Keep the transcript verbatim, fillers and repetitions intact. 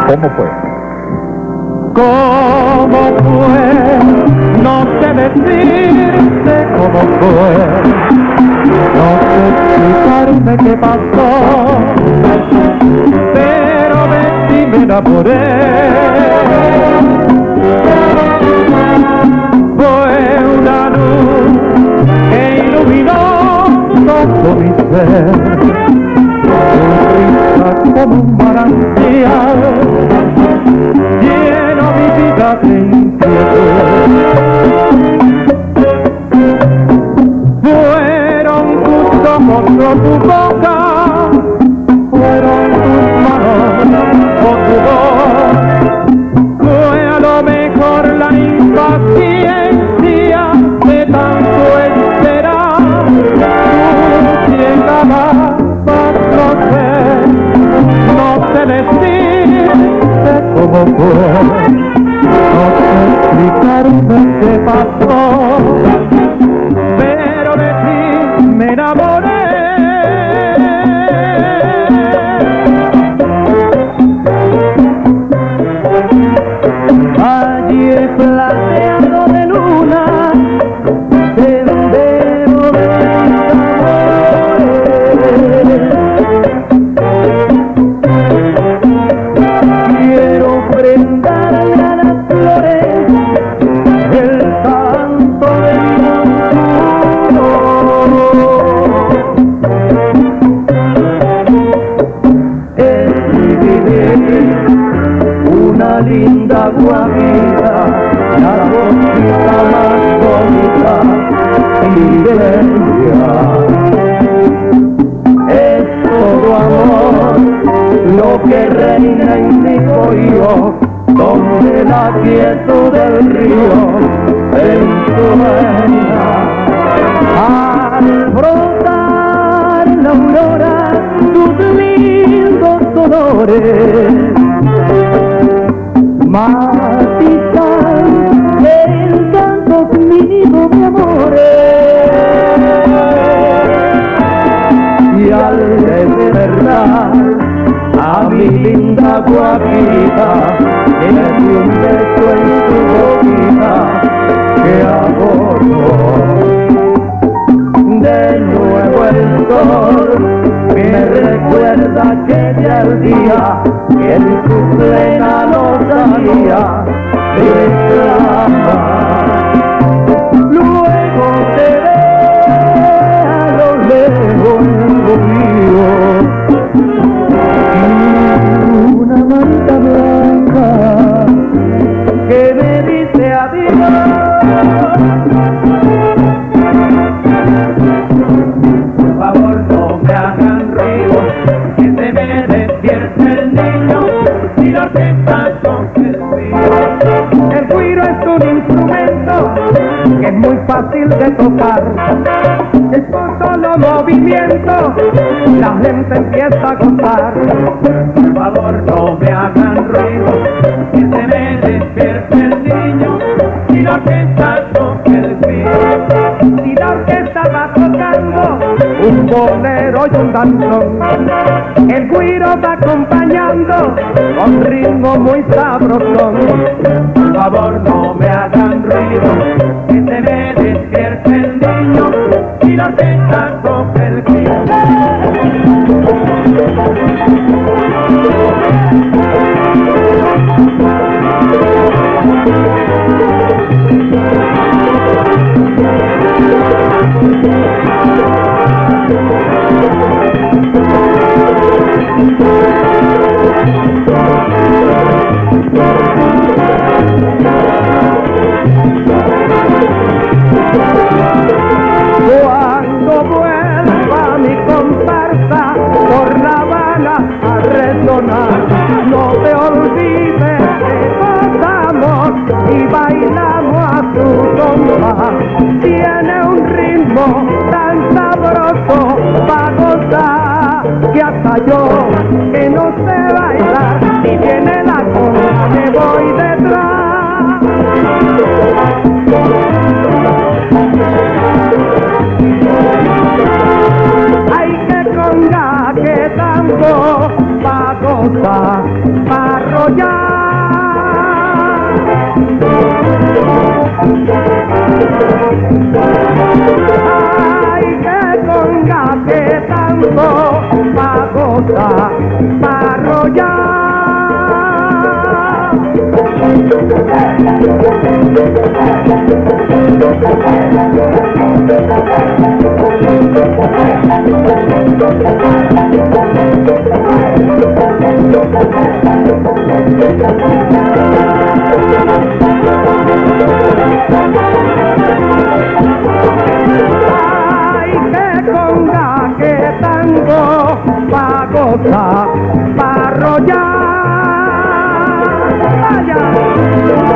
¿Cómo fue? ¿Cómo fue? No sé decirte cómo fue. No sé explicarte qué pasó, pero de ti me enamoré. Fue una luz que iluminó todo mi ser, tu risa como un manantial lleno mi vida de inquietud. Fueron tus ojos o tu boca, fueron tus manos o tu voz. Fue a lo mejor la impaciencia de tanto esperar. Tú llegabas a sé, no sé decirte cómo fue, no sé explicarte qué pasó, pero de ti me enamoré. Allí plateado de luna, sendero de amores, quiero brindarle a las flores el canto de mi amor. Escribiré una linda guajira, la rosita más bonita y bella. Es todo amor lo que reina en mi pollo, donde la quietud del río ensueña. Al brotar la aurora tus lindos olores matizan el canto nido de amores, y al despertar a mi linda guajita le di un beso en su boquita que adoro. De nuevo el sol me recuerda aquel día que en su plena lozanía me reclama. Luego te ve a lo lejos el río y una manta blanca que me dice adiós. Por favor no me hagan ruido, que se me despierte el niño y la orquesta toque el cuiro. El cuiro es un instrumento que es muy fácil de tocar. Es con solo movimiento la gente empieza a gozar. Por favor no me hagan ruido, que se me despierte el niño y la orquesta toque el cuiro. Si la orquesta va tocando un bolero y un danzón, el güiro va acompañando con ritmo muy sabrosón. Por favor no me hagan ruido, que se me despierte el niño y la orquesta toque el cuiro. Cuando vuelva mi comparsa por La Habana a resonar, no te olvides que gozamos y bailamos a tu compás. Tiene un ritmo tan sabroso para gozar que hasta yo, que no sé bailar, si viene la conga me voy detrás. Ay, que conga que tanto pa' gozar, pa' arrollar. Ay, que conga que tanto pa' gozar, pa' arrollar. Ay, que conga que tango pa' gozar, pa' arrollar. Vaya.